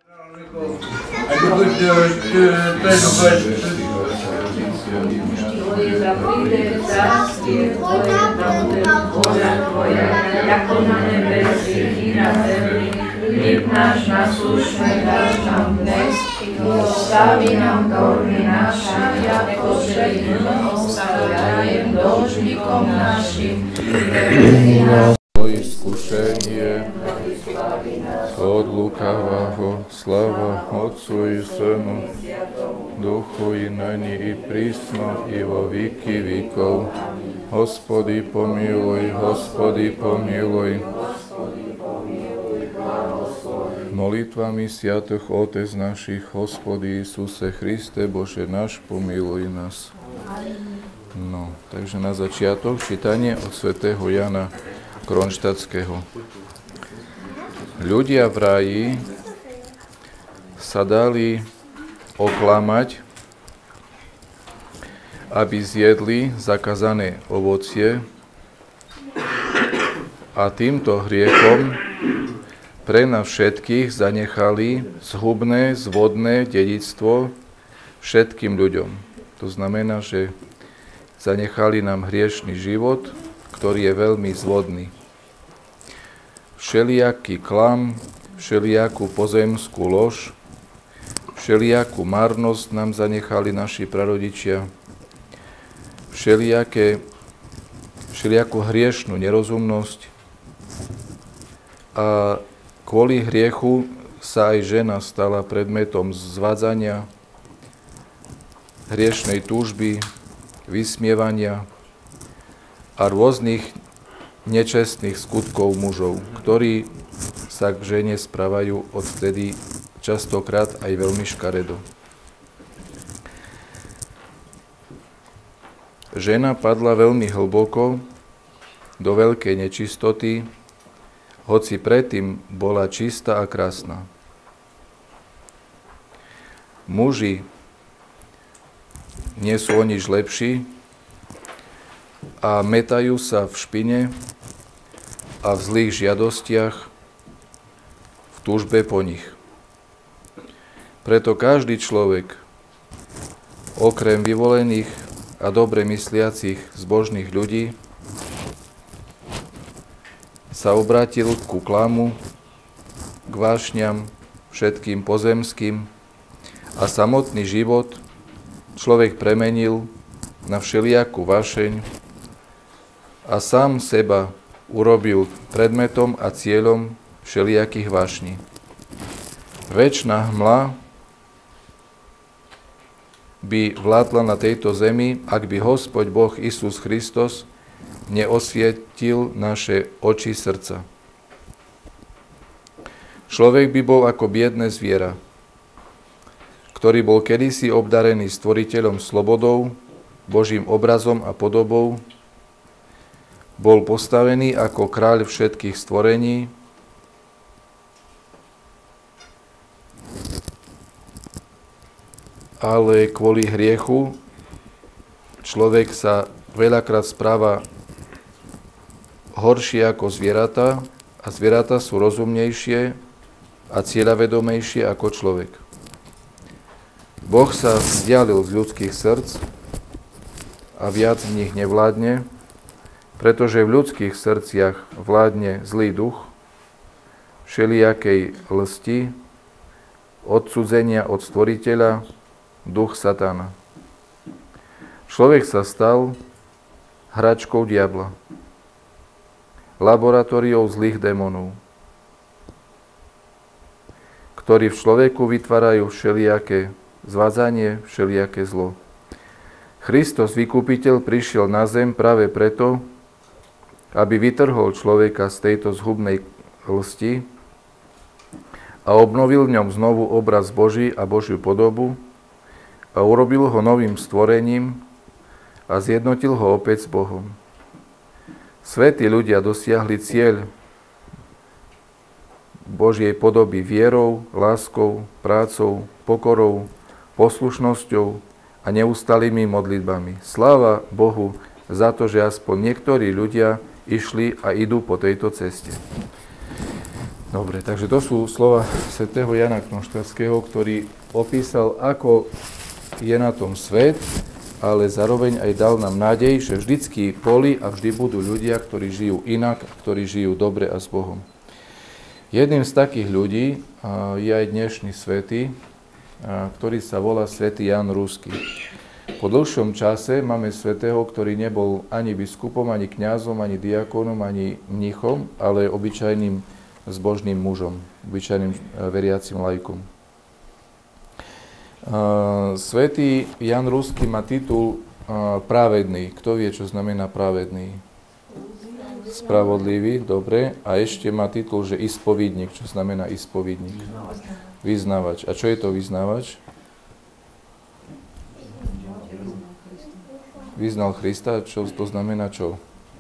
Chlieb náš naslušný dáš nám dnes, odstaví nám dlhy naše, ako že my odstavujeme dlžníkom našim, Iskušenje od lukavého, slava Otcu i Synu, Duchu i nyní i prísno i vo víky víkov. Hospody pomiluj, Hospody pomiluj. Molitvami sviatých Otec našich, Hospody Isuse Christe, Bože náš, pomiluj nás. No, takže na začiatok čítanie od svätého Jana Kronštátského. Ľudia v ráji sa dali oklamať, aby zjedli zakázané ovocie a týmto hriechom pre nás všetkých zanechali zhubné, zvodné dedičstvo všetkým ľuďom. To znamená, že zanechali nám hriešný život, ktorý je veľmi zvodný. Všelijaký klam, všelijakú pozemskú lož, všelijakú marnosť nám zanechali naši prarodičia, všelijakú hriešnú nerozumnosť a kvôli hriechu sa aj žena stala predmetom zvádzania, hriešnej túžby, vysmievania a rôznych nečestných skutkov mužov, ktorí sa k žene správajú odvtedy častokrát aj veľmi škaredo. Žena padla veľmi hlboko do veľkej nečistoty, hoci predtým bola čistá a krásna. Muži nie sú o nič lepší a metajú sa v špine a v zlých žiadostiach, v túžbe po nich. Preto každý človek, okrem vyvolených a dobre mysliacich zbožných ľudí, sa obrátil ku klamu, k vášňam, všetkým pozemským a samotný život človek premenil na všelijakú vášeň a sám seba urobil predmetom a cieľom všelijakých vášní. Večná hmla by vládla na tejto zemi, ak by Hospod Boh Isus Kristus neosvietil naše oči srdca. Človek by bol ako biedne zviera, ktorý bol kedysi obdarený Stvoriteľom slobodou, Božím obrazom a podobou, bol postavený ako kráľ všetkých stvorení, ale kvôli hriechu človek sa veľakrát správa horšie ako zvieratá a zvieratá sú rozumnejšie a cieľavedomejšie ako človek. Boh sa vzdialil z ľudských srdc a viac v nich nevládne, pretože v ľudských srdciach vládne zlý duch, všelijakej lsti, odcudzenia od Stvoriteľa, duch Satana. Človek sa stal hračkou diabla, laboratóriou zlých démonov, ktorí v človeku vytvárajú všelijaké zvádzanie, všelijaké zlo. Kristus, vykupiteľ, prišiel na zem práve preto, aby vytrhol človeka z tejto zhubnej lsti a obnovil v ňom znovu obraz Boží a Božiu podobu a urobil ho novým stvorením a zjednotil ho opäť s Bohom. Svätí ľudia dosiahli cieľ Božej podoby vierou, láskou, prácou, pokorou, poslušnosťou a neustálými modlitbami. Sláva Bohu za to, že aspoň niektorí ľudia išli a idú po tejto ceste. Dobre, takže to sú slova svätého Jana Kronštátského, ktorý opísal, ako je na tom svet, ale zároveň aj dal nám nádej, že vždycky boli a vždy budú ľudia, ktorí žijú inak, ktorí žijú dobre a s Bohom. Jedným z takých ľudí je aj dnešný svätý, ktorý sa volá svätý Ján Ruský. Po dlhšom čase máme svätého, ktorý nebol ani biskupom, ani kňazom, ani diakónom, ani mnichom, ale obyčajným zbožným mužom, obyčajným veriacim laikom. Svätý Ján Ruský má titul právedný. Kto vie, čo znamená právedný? Spravodlivý, dobre. A ešte má titul, že ispovidník. Čo znamená ispovidník? Vyznávač. A čo je to vyznávač? Vyznal Krista. Čo to znamená čo?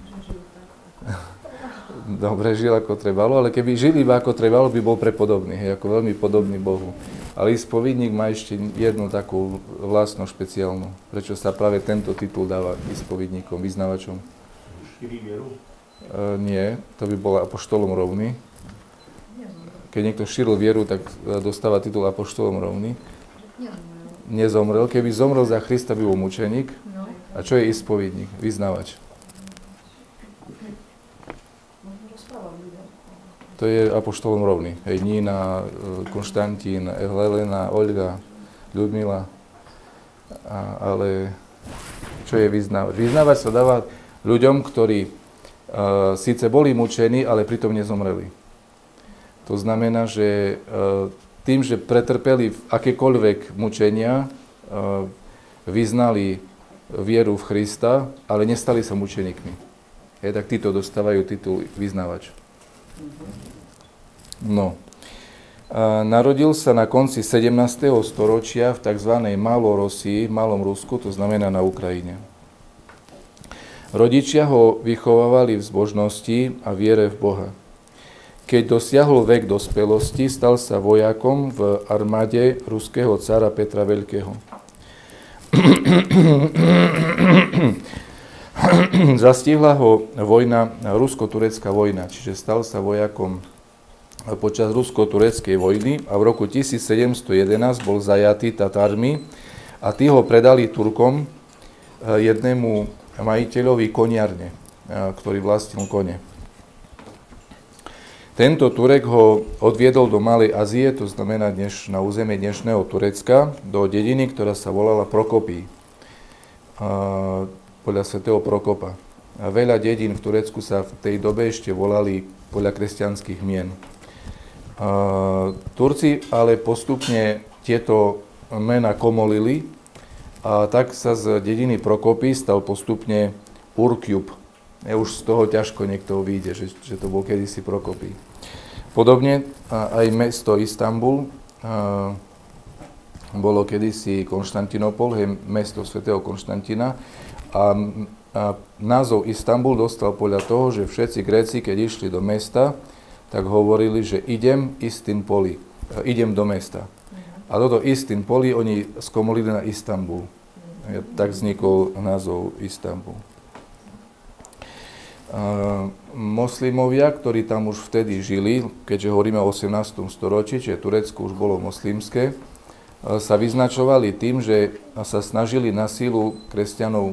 Dobre, žil ako trebalo, ale keby žil iba ako trebalo, by bol prepodobný, ako veľmi podobný Bohu. Ale ispovidník má ešte jednu takú vlastnú špeciálnu. Prečo sa práve tento titul dáva ispovidníkom, vyznávačom? Šíri vieru? Nie, to by bol apoštolom rovný. Keď niekto šíril vieru, tak dostáva titul apoštolom rovný. Nezomrel. Keby zomrel za Krista, by bol mučeník. A čo je ispovidník? Vyznávač. To je apoštolom rovný. Hej, Nína, Konštantín, Helena, Olga, Ľudmila. Ale čo je vyznávač? Vyznávač sa dáva ľuďom, ktorí síce boli mučení, ale pritom nezomreli. To znamená, že tým, že pretrpeli akékoľvek mučenia, vyznali vieru v Krista, ale nestali sa mučeníkmi. Tak títo dostávajú titul vyznávač. No. Narodil sa na konci 17. storočia v tzv. Malorosii, Malom Rusku, to znamená na Ukrajine. Rodičia ho vychovávali v zbožnosti a viere v Boha. Keď dosiahol vek dospelosti, stal sa vojakom v armáde ruského cara Petra Veľkého. Zastihla ho vojna, rusko-turecká vojna, čiže stal sa vojakom počas rusko-tureckej vojny a v roku 1711 bol zajatý Tatármi a tí ho predali Turkom, jednému majiteľovi koniarne, ktorý vlastnil kone. Tento Turek ho odviedol do Malej Ázie, to znamená na územie dnešného Turecka, do dediny, ktorá sa volala Prokopí, podľa svätého Prokopa. A veľa dedín v Turecku sa v tej dobe ešte volali podľa kresťanských mien. Turci ale postupne tieto mená komolili a tak sa z dediny Prokopí stal postupne Urkjub. Už z toho ťažko niekto vyjde, že to bol kedysi Prokopí. Podobne aj mesto Istanbul bolo kedysi Konštantinopol, mesto svätého Konštantína. A názov Istanbul dostal podľa toho, že všetci Gréci, keď išli do mesta, tak hovorili, že idem do mesta. A toto Istanbul oni skomolili na Istanbul. Tak vznikol názov Istanbul. Moslimovia, ktorí tam už vtedy žili, keďže hovoríme o 18. storočí, čiže Turecko už bolo moslimské, sa vyznačovali tým, že sa snažili na sílu kresťanov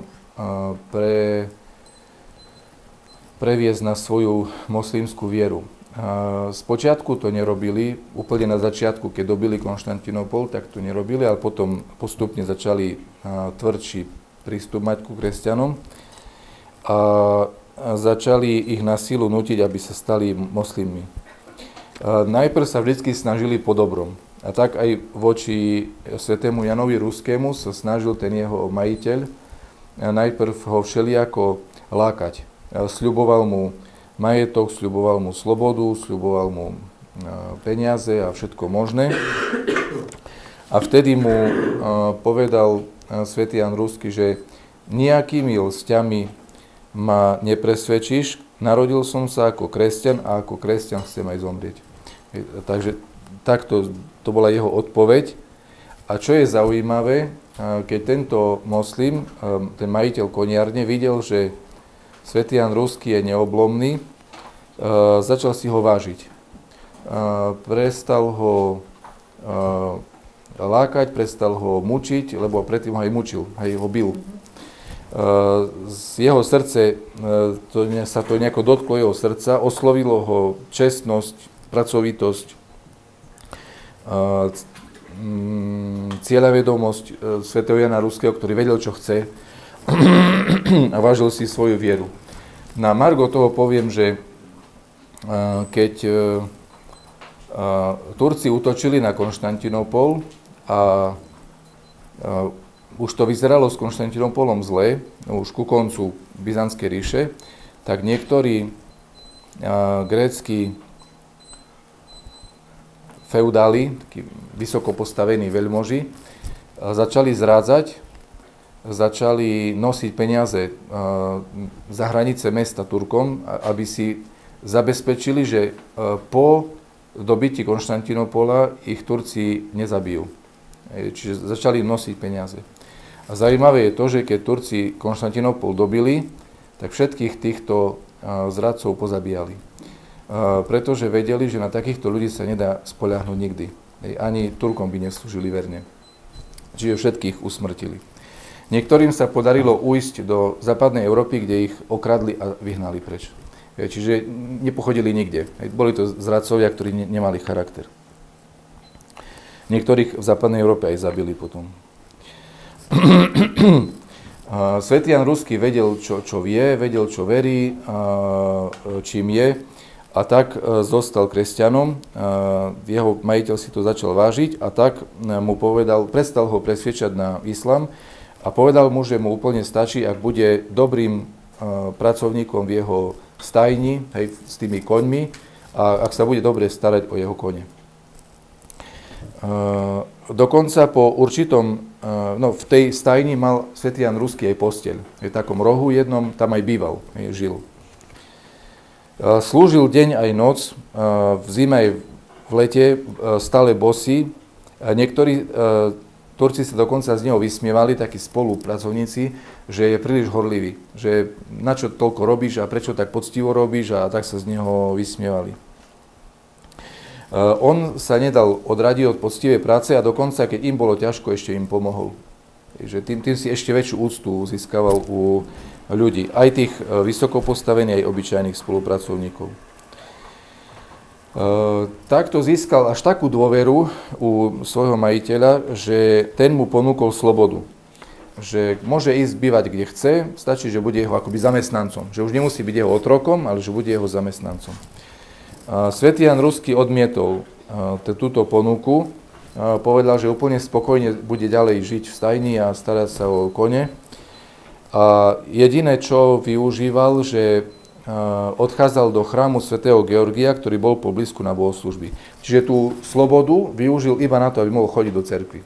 previesť na svoju moslimskú vieru. Spočiatku to nerobili, úplne na začiatku, keď dobili Konštantinopol, tak to nerobili, ale potom postupne začali tvrdší prístup mať ku kresťanom a začali ich na sílu nútiť, aby sa stali moslimmi. Najprv sa vždy snažili po dobrom. A tak aj voči svätému Janovi Ruskému sa snažil ten jeho majiteľ najprv ho všelijako lákať. Sľuboval mu majetok, sľuboval mu slobodu, sľuboval mu peniaze a všetko možné. A vtedy mu povedal svätý Ján Ruský, že nejakými lsťami ma nepresvedčíš, narodil som sa ako kresťan a ako kresťan chcem aj zomrieť. Takže takto to bola jeho odpoveď. A čo je zaujímavé, keď tento moslim, ten majiteľ koniarne, videl, že svätý Ján Ruský je neoblomný, začal si ho vážiť. prestal ho lákať, prestal ho mučiť, lebo predtým ho aj mučil, aj ho bil. Z jeho srdce, sa to nejako dotklo jeho srdca, oslovilo ho čestnosť, pracovitosť, cieľavedomosť svätého Jana Ruského, ktorý vedel, čo chce a vážil si svoju vieru. Na margo toho poviem, že keď Turci útočili na Konštantinopol a už to vyzeralo s Konštantinopolom zle, už ku koncu Byzantskej ríše, tak niektorí grécki feudáli, takí vysoko postavení veľmoži, začali zrádzať, začali nosiť peniaze za hranice mesta Turkom, aby si zabezpečili, že po dobití Konštantinopola ich Turci nezabijú. Čiže začali nosiť peniaze. A zaujímavé je to, že keď Turci Konštantinopol dobili, tak všetkých týchto zradcov pozabíjali. Pretože vedeli, že na takýchto ľudí sa nedá spoľahnúť nikdy. Ani Turkom by neslúžili verne. Čiže všetkých usmrtili. Niektorým sa podarilo ujsť do západnej Európy, kde ich okradli a vyhnali preč. Čiže nepochodili nikde. Boli to zradcovia, ktorí nemali charakter. Niektorých v západnej Európe aj zabili potom. Svätý Ján Ruský vedel, čo vie, vedel, čo verí, čím je, a tak zostal kresťanom. Jeho majiteľ si to začal vážiť a tak mu povedal, prestal ho presviečať na islám a povedal mu, že mu úplne stačí, ak bude dobrým pracovníkom v jeho stajni, hej, s tými koňmi, a ak sa bude dobre starať o jeho kone. Dokonca po určitom, v tej stajni mal svätý Ján Ruský aj posteľ. V takom rohu jednom, tam aj býval, žil. Slúžil deň aj noc, v zime aj v lete, stále bosý. Niektorí Turci sa dokonca z neho vysmievali, takí spolupracovníci, že je príliš horlivý, že na čo toľko robíš a prečo tak poctivo robíš, a tak sa z neho vysmievali. On sa nedal odradiť od poctivej práce a dokonca, keď im bolo ťažko, ešte im pomohol. Takže tým si ešte väčšiu úctu získaval u ľudí, aj tých vysoko postavených, aj obyčajných spolupracovníkov. Takto získal až takú dôveru u svojho majiteľa, že ten mu ponúkol slobodu. Že môže ísť bývať kde chce, stačí, že bude jeho akoby zamestnancom. Že už nemusí byť jeho otrokom, ale že bude jeho zamestnancom. Svätý Ján Ruský odmietol túto ponuku, povedal, že úplne spokojne bude ďalej žiť v stajni a starať sa o kone. A jediné, čo využíval, že odchádzal do chrámu svätého Georgia, ktorý bol poblízku na bohoslúžby. Čiže tú slobodu využil iba na to, aby mohol chodiť do cerkvy.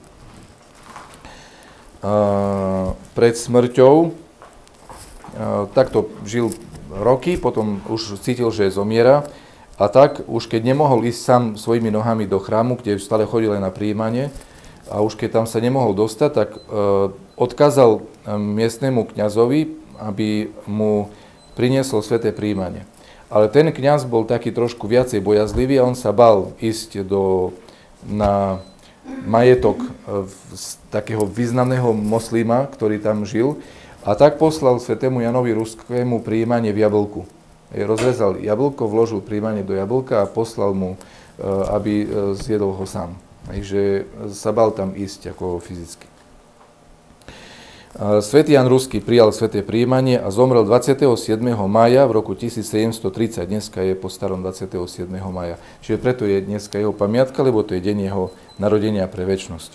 Pred smrťou takto žil roky, potom už cítil, že zomiera. A tak, už keď nemohol ísť sám svojimi nohami do chrámu, kde stále chodil aj na prijímanie, a už keď tam sa nemohol dostať, tak odkázal miestnemu kňazovi, aby mu priniesol sväté prijímanie. Ale ten kňaz bol taký trošku viacej bojazlivý a on sa bál ísť na majetok takého významného moslima, ktorý tam žil, a tak poslal svätému Janovi Ruskému prijímanie v jablku. Rozrezal jablko, vložil prijímanie do jablka a poslal mu, aby zjedol ho sám. Takže sa bal tam ísť ako fyzicky. Svätý Ján Ruský prijal sväté prijímanie a zomrel 27. mája v roku 1730. Dneska je po starom 27. mája. Čiže preto je dneska jeho pamiatka, lebo to je deň jeho narodenia pre večnosť.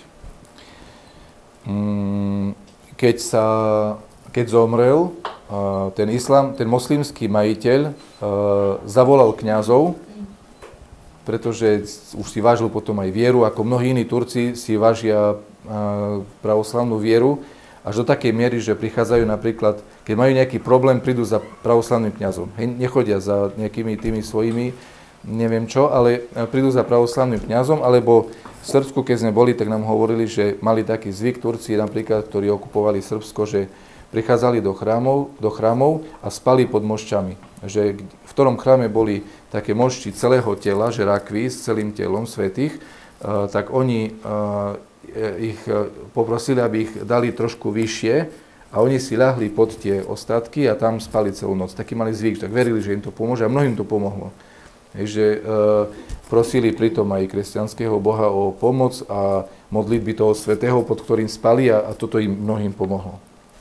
Keď zomrel, ten moslimský majiteľ zavolal kňazov, pretože už si vážil potom aj vieru, ako mnohí iní Turci si vážia pravoslavnú vieru, až do takej miery, že prichádzajú napríklad, keď majú nejaký problém, prídu za pravoslavným kňazom. Nechodia za nejakými tými svojimi, neviem čo, ale prídu za pravoslavným kňazom, alebo v Srbsku, keď sme boli, tak nám hovorili, že mali taký zvyk Turci napríklad, ktorí okupovali Srbsko, že prichádzali do chrámov a spali pod mošťami. Že v ktorom chráme boli také mošti celého tela, že rakví s celým telom svätých, tak oni ich poprosili, aby ich dali trošku vyššie a oni si ľahli pod tie ostatky a tam spali celú noc. Taký mali zvyk, tak verili, že im to pomôže a mnohým to pomohlo. Takže prosili pritom aj kresťanského Boha o pomoc a modlitby toho svätého, pod ktorým spali a toto im mnohým pomohlo.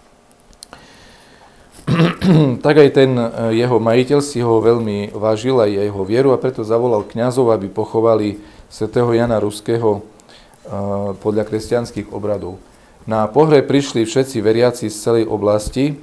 Tak aj ten jeho majiteľ si ho veľmi vážil, aj jeho vieru, a preto zavolal kňazov, aby pochovali svätého Jana Ruského podľa kresťanských obradov. Na pohreb prišli všetci veriaci z celej oblasti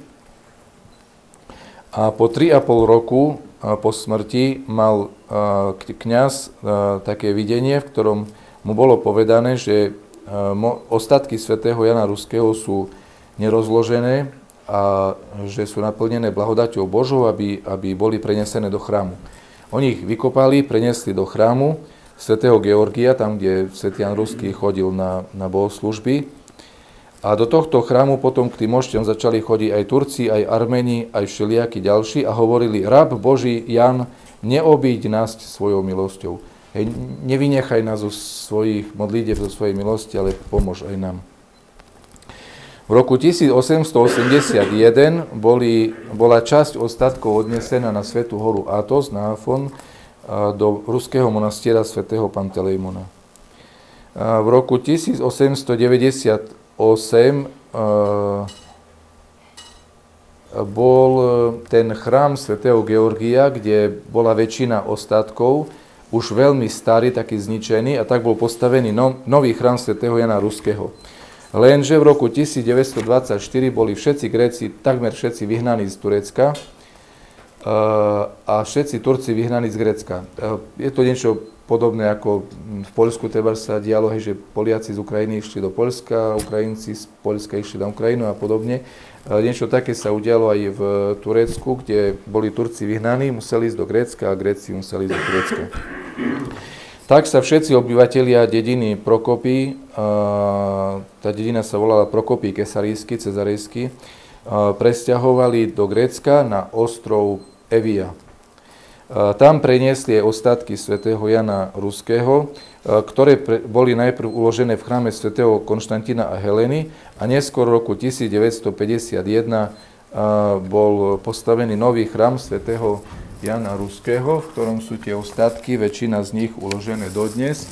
a po 3,5 roku po smrti mal kňaz také videnie, v ktorom mu bolo povedané, že ostatky svätého Jana Ruského sú nerozložené a že sú naplnené blahodaťou Božou, aby boli prenesené do chrámu. Oni ich vykopali, prenesli do chrámu svätého Georgia, tam, kde svätý Jan Ruský chodil na bohoslúžby. A do tohto chrámu potom k tým mošťom začali chodiť aj Turci, aj Arméni, aj všelijakí ďalší a hovorili: Rab Boží Jan, neobíď nás svojou milosťou. Hej, nevynechaj nás zo svojich modlitev, zo svojej milosti, ale pomôž aj nám. V roku 1881 bola časť ostatkov odnesená na svätú horu Athos, na Afon, do ruského monastiera svätého Pantelejmona. V roku 1898 bol ten chrám svätého Georgia, kde bola väčšina ostatkov, už veľmi starý, taký zničený, a tak bol postavený nový chrám svätého Jana Ruského. Lenže v roku 1924 boli všetci Gréci, takmer všetci vyhnaní z Turecka a všetci Turci vyhnaní z Grécka. Je to niečo podobné ako v Poľsku, treba sa dialo, že Poliaci z Ukrajiny išli do Poľska, Ukrajinci z Poľska išli na Ukrajinu a podobne. Niečo také sa udialo aj v Turecku, kde boli Turci vyhnaní, museli ísť do Grécka a Gréci museli ísť do Turecka. Tak sa všetci obyvatelia dediny Prokopy, tá dedina sa volala Prokopy Kesarijsky, Cezarejsky, presťahovali do Grécka na ostrov Evia. Tam preniesli aj ostatky svätého Jana Ruského, ktoré boli najprv uložené v chráme svätého Konštantína a Heleny a neskôr v roku 1951 bol postavený nový chrám svätého Jana Ruského, v ktorom sú tie ostatky, väčšina z nich uložené dodnes.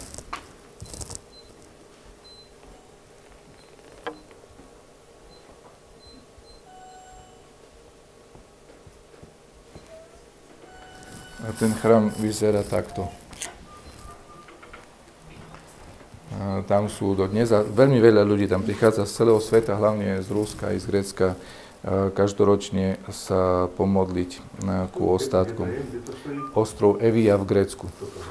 A ten chrám vyzerá takto. Tam sú dodnes a veľmi veľa ľudí tam prichádza z celého sveta, hlavne z Ruska aj z Grécka, každoročne sa pomodliť ku ostatkom. Ostrov Evia v Grécku.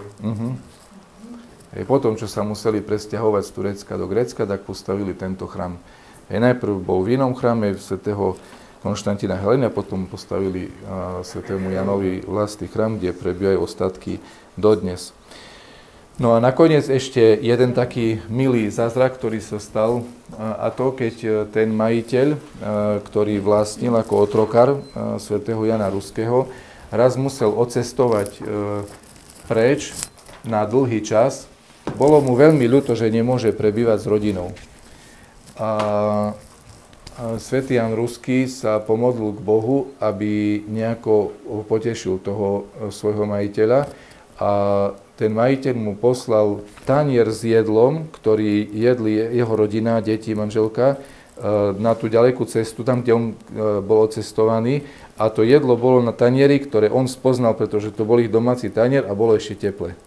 Potom, čo sa museli presťahovať z Turecka do Grécka, tak postavili tento chrám. Najprv bol v inom chráme svätého Konštantína Heleny a potom postavili svätému Janovi vlastný chrám, kde prebývajú ostatky dodnes. No a nakoniec ešte jeden taký milý zázrak, ktorý sa stal, a to, keď ten majiteľ, ktorý vlastnil ako otrokár svätého Jana Ruského, raz musel odcestovať preč na dlhý čas. Bolo mu veľmi ľúto, že nemôže prebývať s rodinou. A svätý Jan Ruský sa pomodlil k Bohu, aby nejako potešil toho svojho majiteľa, a ten majiteľ mu poslal tanier s jedlom, ktorý jedli jeho rodina, deti, manželka, na tú ďalekú cestu, tam, kde on bol odcestovaný. A to jedlo bolo na tanieri, ktoré on spoznal, pretože to bol ich domáci tanier a bolo ešte teplé.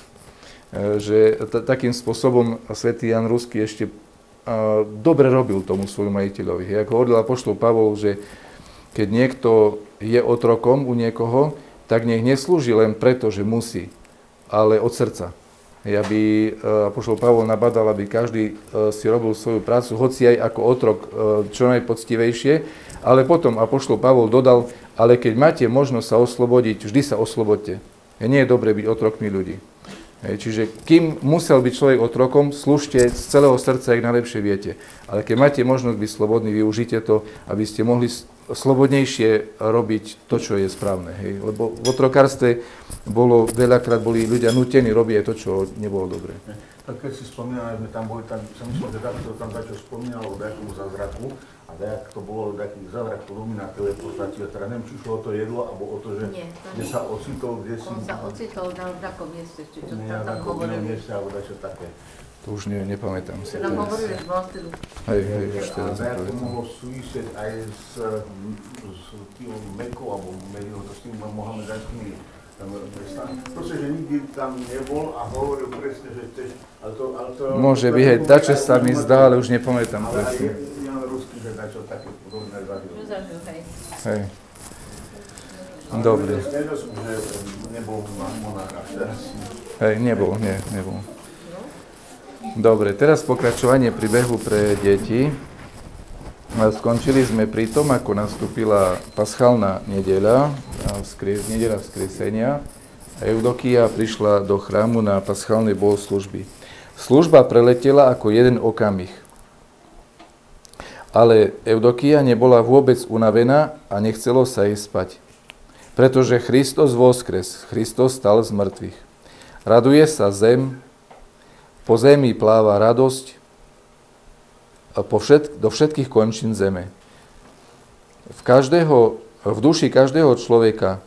Takým spôsobom svätý Jan Ruský ešte dobre robil tomu svojmu majiteľovi. Ako hovoril apoštol Pavol, že keď niekto je otrokom u niekoho, tak nech neslúži len preto, že musí, ale od srdca. Aby apoštol Pavol nabadal, aby každý si robil svoju prácu, hoci aj ako otrok čo najpoctivejšie, ale potom apoštol Pavol dodal, ale keď máte možnosť sa oslobodiť, vždy sa oslobodte. Nie je dobre byť otrokmi ľudí. Hej, čiže kým musel byť človek otrokom, slúžte z celého srdca, jak najlepšie viete. Ale keď máte možnosť byť slobodní, využite to, aby ste mohli slobodnejšie robiť to, čo je správne. Hej. Lebo v otrokárstve veľakrát boli ľudia nútení robiť aj to, čo nebolo dobré. Tak keď si spomínal, sme tam boli, tam som myslel, že takto tam dačo spomínal o nejakom zázraku a dajak to bolo taký zázrak luminátové v podstate, teda neviem, či išlo o to jedlo, alebo o to, že kde sa ocitol, kde si... On sa ocitol na takom mieste, či čo na tam takom hovorili. mieste, alebo dačo také. To už nepamätám si. Tam hovorili z Vlastilu. Hej, už teraz A dajak to nepamätám. mohlo súvisieť aj s tým Mekou, alebo Medinou, to s tým mohamedanskými mestami. Proste, že nikdy tam nebol a hovoril presne, že chceš, ale to... Môže byť, hej, dačo sa mi zdá, ale už nepamätám ale aj presne. Jan Ruský, že dačo také podobné zažil. Zažil, hej. Hej. Dobre. Nevedel som, že nebol monarcha teraz. Hej, nebol. Dobre, teraz pokračovanie príbehu pre deti. Skončili sme pri tom, ako nastúpila paschálna nedeľa, nedeľa vzkriesenia. A Eudokia prišla do chrámu na paschálnej bohoslužby. Služba preletela ako jeden okamih. Ale Eudokia nebola vôbec unavená a nechcelo sa jej spať. Pretože Kristus voskres, Kristus stal z mŕtvych. Raduje sa zem, po zemi pláva radosť, do všetkých končín zeme. V duši každého človeka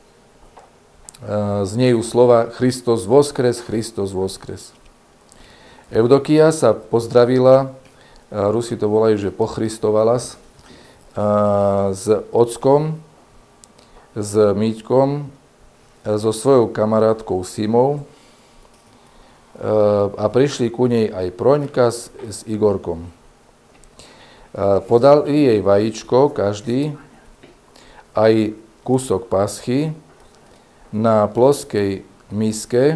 znejú slova Kristus voskres, Kristus voskres. Eudokia sa pozdravila, Rusi to volajú, že pochristovala s ockom, s Míťkom, so svojou kamarátkou Simou a prišli ku nej aj Proňka s Igorkom. Podali jej vajíčko, každý, aj kúsok paschy na ploskej miske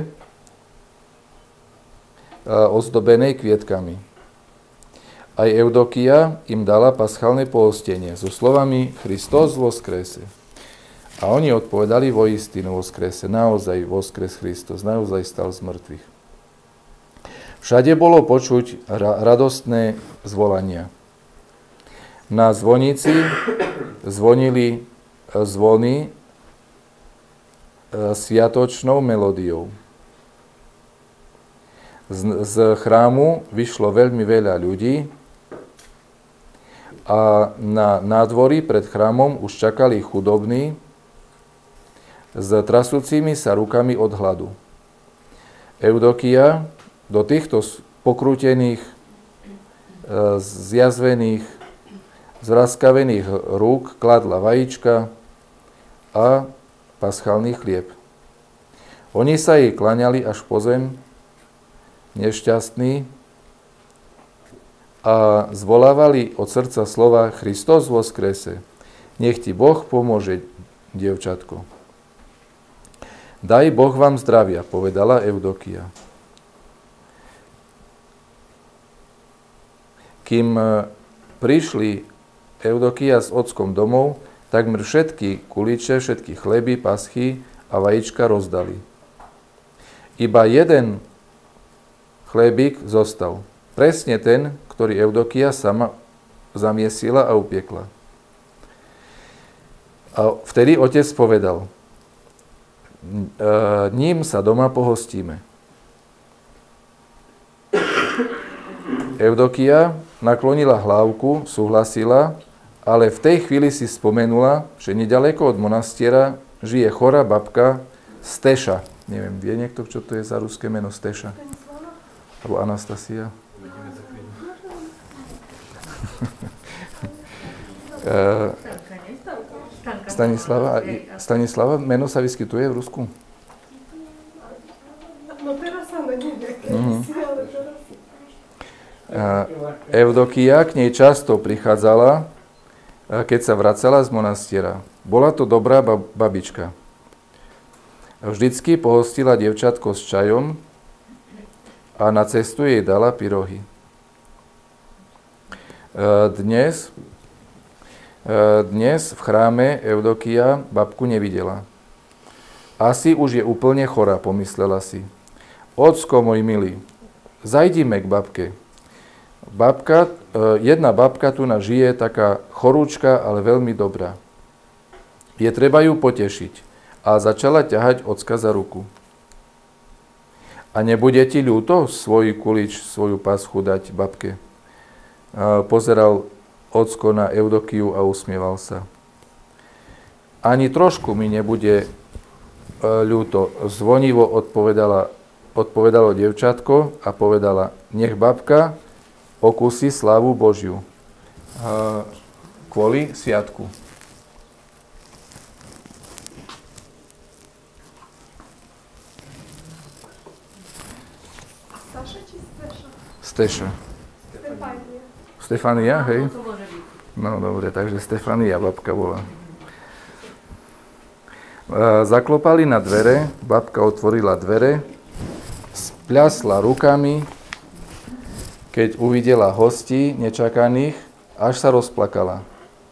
ozdobenej kvietkami. Aj Eudokia im dala paschálne pohostenie so slovami Kristus voskrese. A oni odpovedali voistinu voskrese, naozaj voskres Kristus, naozaj stal z mŕtvych. Všade bolo počuť radostné zvolania. Na zvonici zvonili zvony sviatočnou melódiou. Z chrámu vyšlo veľmi veľa ľudí a na nádvorí pred chrámom už čakali chudobní s trasúcimi sa rukami od hladu. Eudokia do týchto pokrútených, zjazvených, zraskavených rúk kladla vajíčka a paschálny chlieb. Oni sa jej klaňali až po zem, nešťastní, a zvolávali od srdca slova Kristus voskrese. Nech ti Boh pomôže, dievčatko. Daj Boh vám zdravia, povedala Eudokia. Kým prišli Eudokia s ockom domov, takmer všetky kuliče, všetky chleby, paschy a vajíčka rozdali. Iba jeden chlebík zostal. Presne ten, ktorý Eudokia sama zamiesila a upiekla. A vtedy otec povedal, ním sa doma pohostíme. Eudokia naklonila hlávku, súhlasila, ale v tej chvíli si spomenula, že nedaleko od monastiera žije chorá babka Steša. Neviem, vie niekto, čo to je za ruské meno Steša? Alebo Anastasia? Stanislava, meno sa vyskytuje v Rusku? No teraz sa neviem, Eudokia k nej často prichádzala, keď sa vracala z monastiera. Bola to dobrá babička. Vždycky pohostila dievčatko s čajom a na cestu jej dala pyrohy. Dnes v chráme Eudokia babku nevidela. Asi už je úplne chorá, pomyslela si. Ocko môj milý, zajdime k babke. Jedna babka tu žije, taká chorúčka, ale veľmi dobrá. Je treba ju potešiť. A začala ťahať ocka za ruku. A nebude ti ľúto svoj kulič, svoju paschu dať babke? Pozeral ocko na Eudokiu a usmieval sa. Ani trošku mi nebude ľúto. Zvonivo odpovedalo dievčatko a povedala, nech babka okúsi slávu Božiu kvôli sviatku. Staša či Steša? Steša. Stefania. Stefania, hej? To môže byť. No dobre, takže Stefania babka bola. Zaklopali na dvere, babka otvorila dvere, spľasla rukami, keď uvidela hostí nečakaných, až sa rozplakala.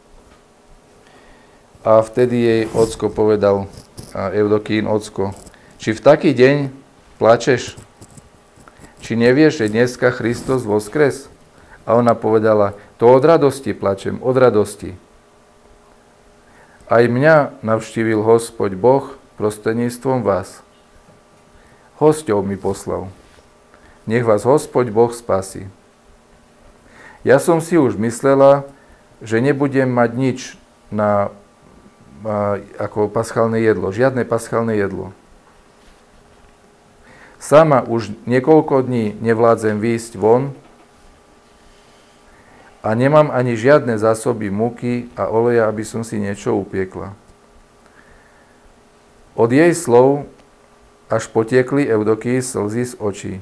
A vtedy jej ocko povedal, Eudokín ocko, či v taký deň plačeš? Či nevieš, že dneska Kristus voskres? A ona povedala, to od radosti plačem, od radosti. Aj mňa navštívil Hospod Boh prostredníctvom vás. Hosťov mi poslal. Nech vás Hospod Boh spasí. Ja som si už myslela, že nebudem mať nič ako paschálne jedlo, žiadne paschálne jedlo. Sama už niekoľko dní nevládzem výjsť von a nemám ani žiadne zásoby múky a oleja, aby som si niečo upiekla. Od jej slov až potiekli Eudokii slzy z očí.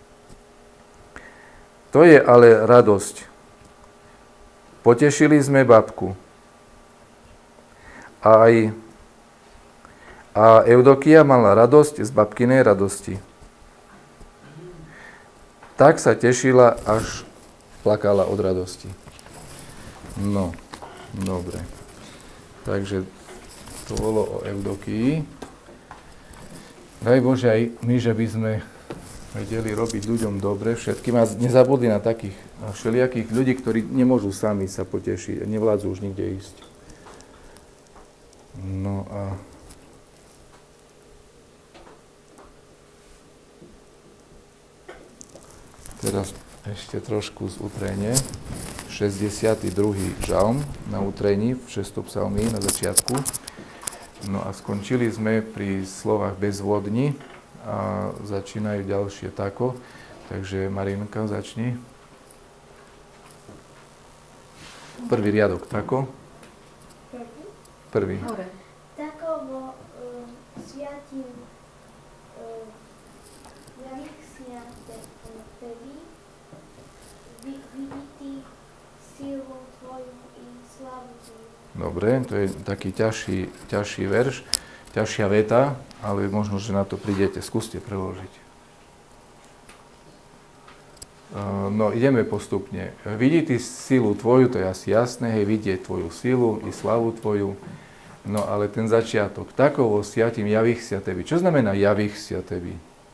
To je ale radosť. Potešili sme babku. A Eudokia mala radosť z babkinej radosti. Tak sa tešila, až plakala od radosti. No, dobre. Takže to bolo o Eudokii. Daj Bože aj my, že by sme vedeli robiť ľuďom dobre všetkým a nezabudli na takých všelijakých ľudí, ktorí nemôžu sami sa potešiť a nevládzu už nikde ísť. No a teraz ešte trošku z utrenie. 62. žalm na utrení v 6. psalmi na začiatku. No a skončili sme pri slovách bezvodni a začínajú ďalšie tako. Takže Marinka, začni. Prvý riadok, tako. Prvý. Takovo sviatím navýchsia tebi, vidíti sílu tvoju i slavu tvoju. Dobre, to je taký ťažší verš, ťažšia veta, ale možno, že na to prídete. Skúste preložiť. No, ideme postupne. Vidíte sílu tvoju, to je asi jasné, hej, vidieť tvoju sílu i slavu tvoju. No, ale ten začiatok, takovo sviatím javich sia tebi. Čo znamená javich sia tebi?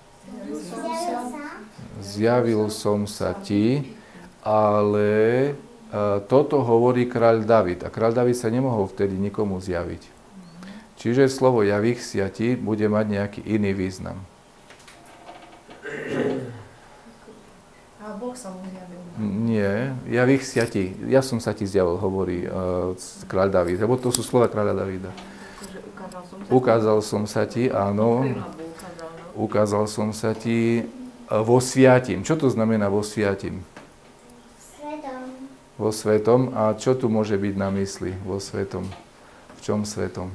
Zjavil som sa ti, ale toto hovorí kráľ David. A kráľ David sa nemohol vtedy nikomu zjaviť. Čiže slovo javich sia ti bude mať nejaký iný význam. A Boh sa mu zjavil. Nie, javich sia ti. Ja som sa ti zjavil, hovorí kráľ David. Lebo to sú slova kráľa Davida. Ukázal som sa ti, áno. Ukázal som sa ti vo sviatim. Čo to znamená vo sviatim? Vo svetom. A čo tu môže byť na mysli vo svetom? V čom svetom?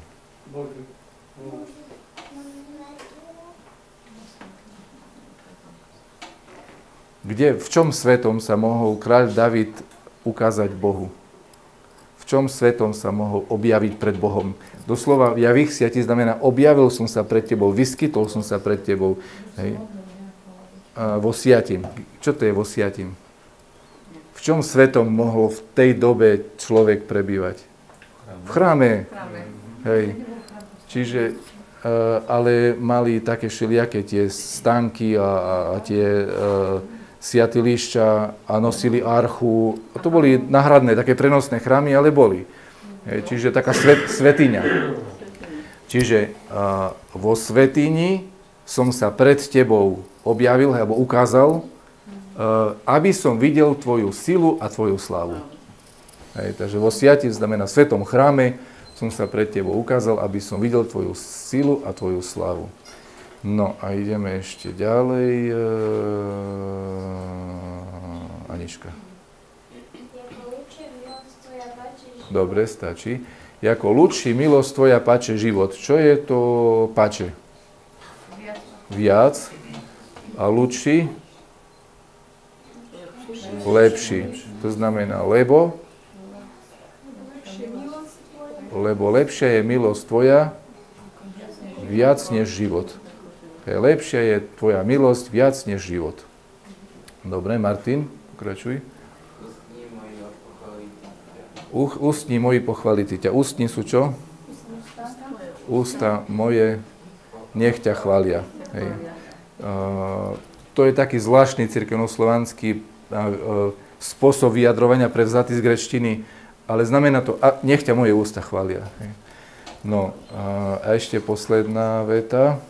V čom svetom sa mohol kráľ David ukázať Bohu? V čom svetom sa mohol objaviť pred Bohom? Doslova javich sia ti znamená objavil som sa pred tebou, vyskytol som sa pred tebou. Hej. Vo siatim. Čo to je vo siatim? V čom svetom mohol v tej dobe človek prebývať? V chráme. Hej. Čiže ale mali také všelijaké tie stánky a tie sviatilišťa a nosili archu. To boli náhradné, také prenosné chrámy, ale boli. Čiže taká svetiňa. Čiže vo svätyni som sa pred tebou objavil, alebo ukázal, aby som videl tvoju silu a tvoju slávu. Takže vo sviati znamená v svetom chráme som sa pred tebou ukázal, aby som videl tvoju silu a tvoju slávu. No a ideme ešte ďalej. Anička. Dobre, stačí. Jako ľudší milosť tvoja pače život. Čo je to pače? Viac. A ľudší? Lepší. To znamená lebo lepšia je milosť tvoja viac než život. Lepšia je tvoja milosť viac než život. Dobre, Martin, pokračuj. Ústni moji pochvaliti ťa. Ústni sú čo? Ústa moje nech ťa chvália. Hej. To je taký zvláštny cirkevnoslovanský spôsob vyjadrovania prevzatý z gréčtiny, ale znamená to, nech ťa moje ústa chvália. Hej. No a ešte posledná veta.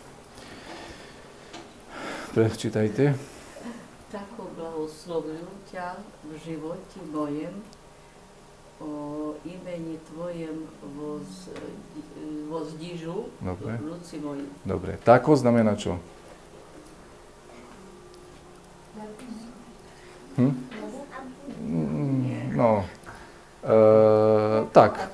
Prečítajte. Tako blahoslovujem ťa v živote mojem, o imeni tvojem vozdižu ľudci moji. Dobre. Tako znamená čo? No. Tak.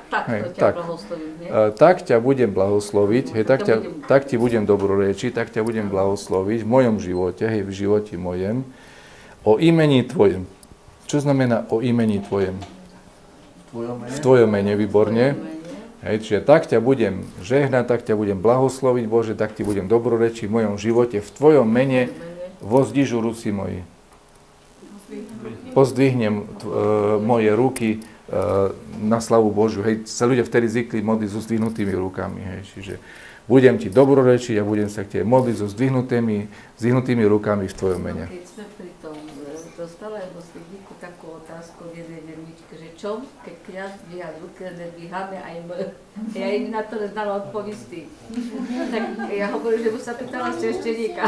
Tak ťa budem blahosloviť, hej, tak ti budem dobrorečiť, tak ťa budem blahosloviť v mojom živote, hej, v živote mojem, o imení tvojem. Čo znamená o imení tvojem? V tvojom mene, výborne. Hej, čiže tak ťa budem žehnať, tak ťa budem blahosloviť, Bože, tak ti budem dobrorečiť v mojom živote, v tvojom mene vozdižu ruci moji. Pozdvihnem moje ruky na slavu Božiu. Hej, sa ľudia vtedy zvykli modliť so zdvihnutými rukami. Hej, čiže budem ti dobrorečiť a budem sa k tebe modliť so zdvihnutými rukami v tvojom mene. Keď sme pri tom, dostala do slídniku takú otázku v jednej verničke, že čo, keď kňaz dvíha ruky, nedvíhame aj my. Ja im na to neznala odpovisti. Tak ja hovorím, že by sa pýtala svešteníka.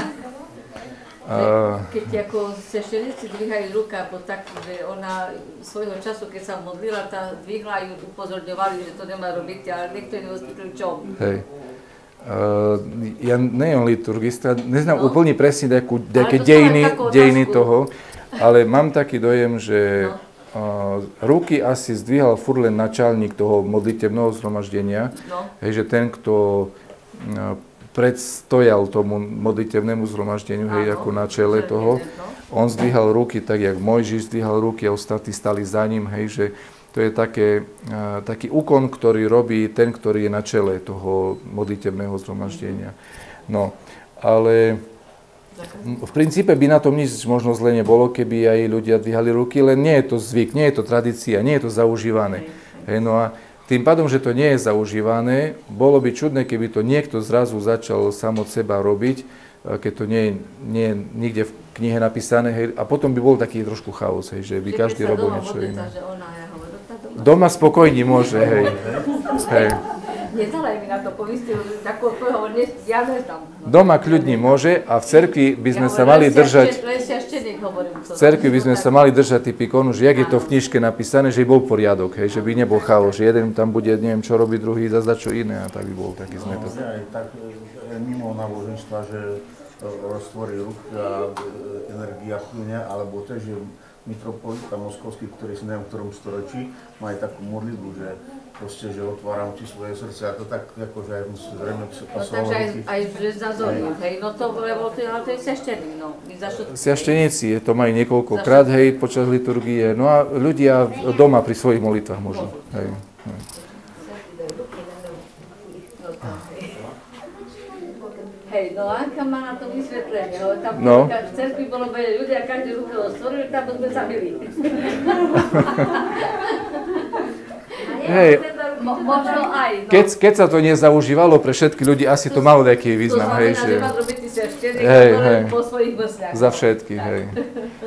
Keď ako svešteníci dvíhajú ruka, tak, že ona svojho času, keď sa modlila, tá dvihla ju upozorňovali, že to nemá robiť, ale niekto nevysvetlil čom. Hej. Ja nejem liturgista, neznám úplne presne nejaké dejiny toho, ale mám taký dojem, že ruky asi zdvíhal furt len načálnik toho modlitebného zhromaždenia, že ten, kto predstojal tomu modlitevnému zhromaždeniu, hej, ako na čele toho, on zdvíhal ruky tak, jak Mojžiš zdvíhal ruky a ostatní stali za ním, hej, že to je taký úkon, ktorý robí ten, ktorý je na čele toho modlitevného zhromaždenia. No, ale v princípe by na tom nič možno zle nebolo, keby aj ľudia dvíhali ruky, len nie je to zvyk, nie je to tradícia, nie je to zaužívané. Hej, no a tým pádom, že to nie je zaužívané, bolo by čudné, keby to niekto zrazu začal sám od seba robiť, keď to nie je nikde v knihe napísané, hej, a potom by bol taký trošku chaos, hej, že by každý robil niečo iné. Doma spokojne môže, hej. Hej. Nedala mi na to povistiť, takú odpoveď, ja neznám. Doma kľudne môže a v cerkvi by sme sa mali držať... V cerkvi by sme sa mali držať typikonu, že jak je to v knižke napísané, že by bol poriadok, hej, že by nebol chaos, že jeden tam bude, neviem čo robiť, druhý zase čo iné a tak by bol taký zmetok. Aj tak mimo náboženstva, že roztvorí ruky a energia plyne, alebo to, že mitropolita moskovský, ktorý si neviem v ktorom storočí, má aj takú modlitbu, že proste, že otváram ti svoje srdce a to tak, akože aj zrejme pasovalo ruky. Takže aj za zoriu, hej, no to, lebo to je svešteník, no. Svešteníci, to majú niekoľkokrát, hej, počas liturgie, no a ľudia doma pri svojich molitvách môžu, hej. Hej, no Anka má na to vysvetlenie, ale tam v cerkvi bolo veľa ľudia, každý ruku stvorili, tam sme zabili. Hej, Možno aj, no. Keď sa to nezaužívalo pre všetky ľudí, asi to malo taký význam, hej, To znamená, že má zrobiť si sa 4 hej. po svojich vrstách. Za všetkých, Tak. hej.